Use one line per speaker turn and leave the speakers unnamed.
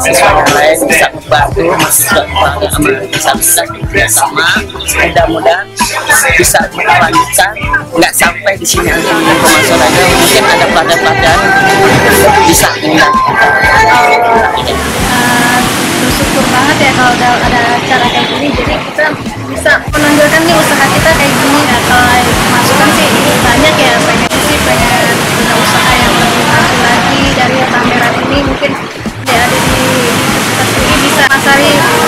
mahasiswa yang lain bisa membantu mahasiswa bisa sama. Mudah-mudahan bisa dilanjutkan, nggak sampai di sini aja pemasarannya, mungkin ada pelatihan bisa ingat.
Bersyukur banget ya kalau ada acara kayak gini, jadi kita bisa menonjolkan nih usaha kita kayak gini. Ya, kalau masukan sih banyak ya, pengen punya usaha yang lebih maju lagi dari pameran ini, mungkin ya ada di universitas ini bisa masari